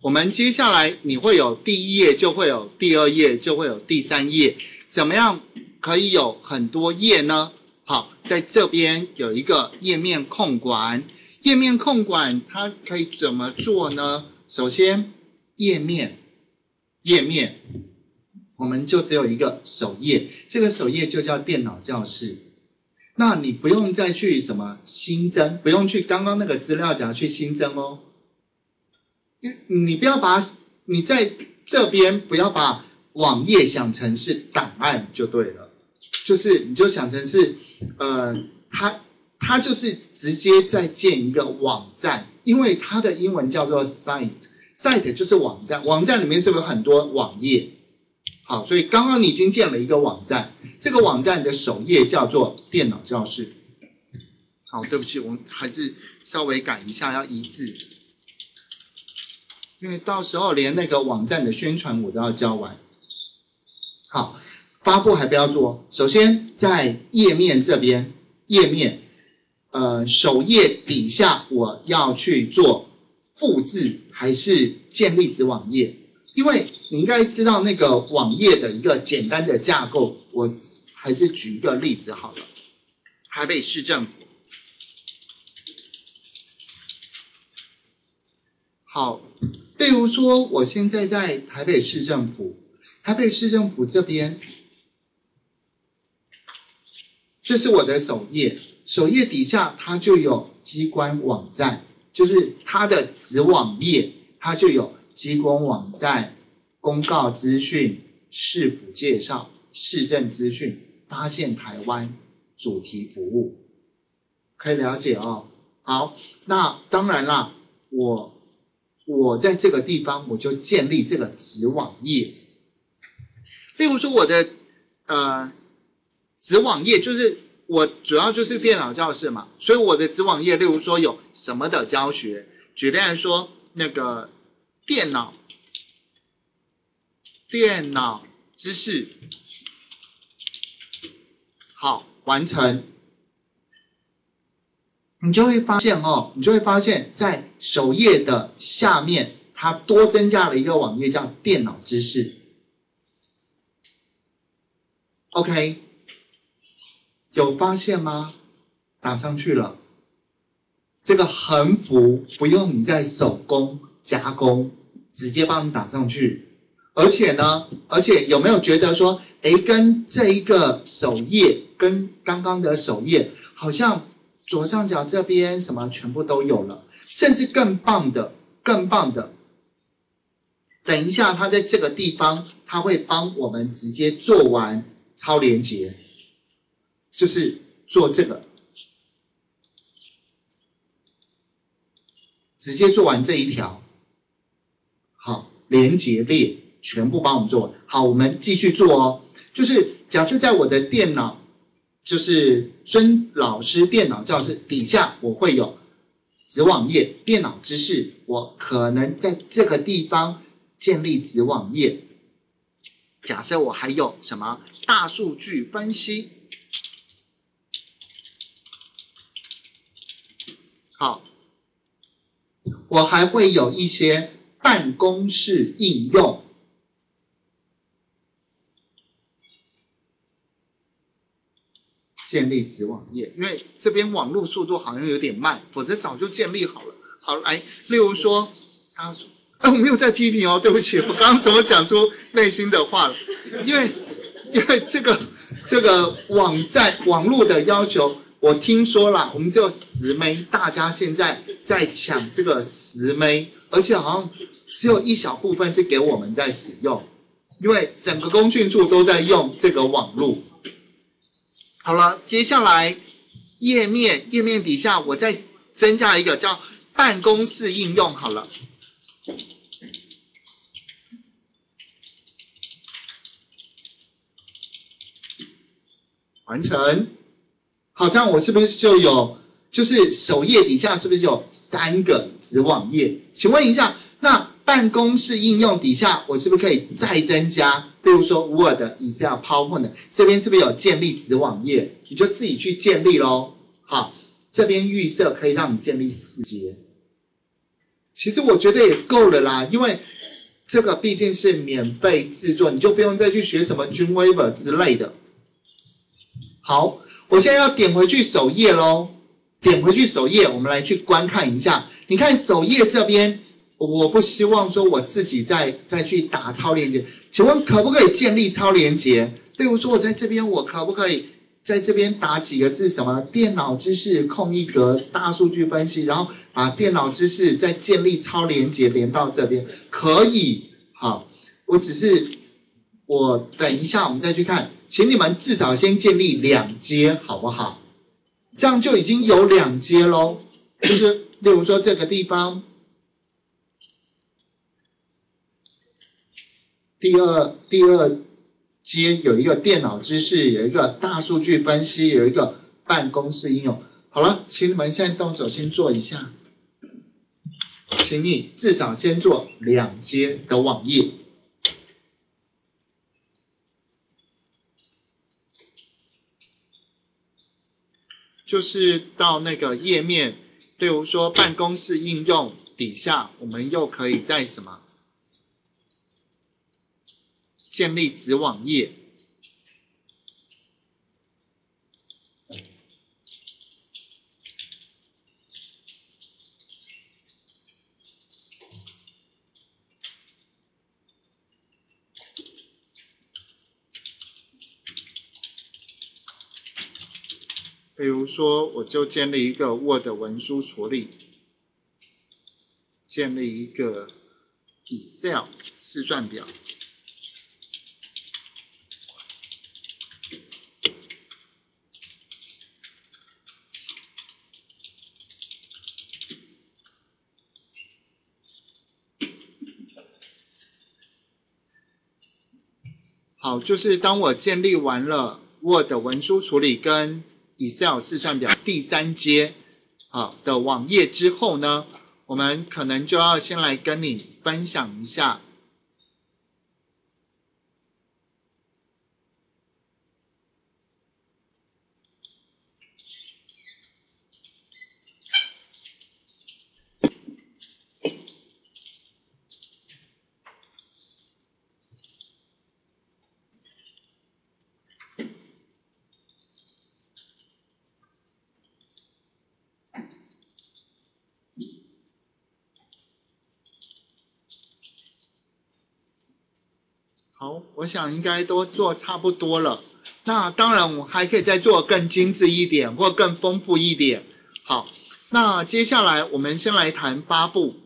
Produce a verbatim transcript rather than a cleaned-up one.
我们接下来你会有第一页，就会有第二页，就会有第三页，怎么样可以有很多页呢？好，在这边有一个页面控管，页面控管它可以怎么做呢？首先，页面，页面，我们就只有一个首页，这个首页就叫电脑教室。那你不用再去什么新增，不用去刚刚那个资料夹去新增哦。你不要把你在这边不要把网页想成是档案就对了，就是你就想成是呃，它它就是直接在建一个网站，因为它的英文叫做 site，site 就是网站，网站里面是不是有很多网页？好，所以刚刚你已经建了一个网站，这个网站的首页叫做电脑教室。好，对不起，我们还是稍微改一下，要一致。因为到时候连那个网站的宣传我都要交完。好，发布还不要做。首先在页面这边，页面，呃，首页底下我要去做复制还是建立子网页？因为你应该知道那个网页的一个简单的架构，我还是举一个例子好了。台北市政府。好。例如说，我现在在台北市政府，台北市政府这边，这是我的首页，首页底下它就有机关网站，就是它的子网页，它就有机关网站、公告资讯、市府介绍、市政资讯、发现台湾、主题服务，可以了解哦。好，那当然啦，我。我在这个地方我就建立这个子网页，例如说我的呃子网页就是我主要就是电脑教室嘛，所以我的子网页例如说有什么的教学，举例来说那个电脑电脑知识，好，完成。你就会发现哦，你就会发现在首页的下面，它多增加了一个网页叫电脑知识。OK， 有发现吗？打上去了。这个横幅不用你再手工加工，直接帮你打上去。而且呢，而且有没有觉得说，诶，跟这一个首页，跟刚刚的首页好像。左上角这边什么全部都有了，甚至更棒的，更棒的。等一下，他在这个地方，他会帮我们直接做完超连结，就是做这个，直接做完这一条。好，连结列全部帮我们做完。好，我们继续做哦。就是假设在我的电脑。就是孙老师电脑教室底下，我会有子网页、电脑知识，我可能在这个地方建立子网页。假设我还有什么大数据分析，好，我还会有一些办公室应用。建立子网页，因为这边网络速度好像有点慢，否则早就建立好了。好，来，例如说，他说，哎，我没有在批评哦，对不起，我刚刚怎么讲出内心的话了？因为，因为这个这个网站网络的要求，我听说啦，我们只有十 M， 大家现在在抢这个十 M， 而且好像只有一小部分是给我们在使用，因为整个工讯处都在用这个网络。好了，接下来页面页面底下我再增加一个叫办公室应用好了。完成。好，这样我是不是就有，就是首页底下是不是有三个子网页？请问一下，那办公室应用底下我是不是可以再增加？比如说 Word、Excel、PowerPoint 这边是不是有建立子网页？你就自己去建立咯。好，这边预设可以让你建立四节。 其实我觉得也够了啦，因为这个毕竟是免费制作，你就不用再去学什么 Dreamweaver 之类的。好，我现在要点回去首页咯，点回去首页，我们来去观看一下。你看首页这边，我不希望说我自己再再去打超连结，请问可不可以建立超连结？例如说我在这边，我可不可以在这边打几个字，什么电脑知识空一格大数据分析，然后把电脑知识再建立超连结连到这边，可以。好，我只是我等一下我们再去看，请你们至少先建立两阶好不好？这样就已经有两阶咯，就是例如说这个地方，第二第二阶有一个电脑知识，有一个大数据分析，有一个办公室应用。好了，请你们现在动手先做一下，请你至少先做两阶的网页。就是到那个页面，例如说办公室应用底下，我们又可以在什么建立子网页。比如说，我就建立一个 Word 文书处理，建立一个 Excel 试算表，好，就是当我建立完了 Word 文书处理跟Excel 试算表第三阶啊的网页之后呢，我们可能就要先来跟你分享一下好，我想应该都做差不多了。那当然，我还可以再做更精致一点，或更丰富一点。好，那接下来我们先来谈八步。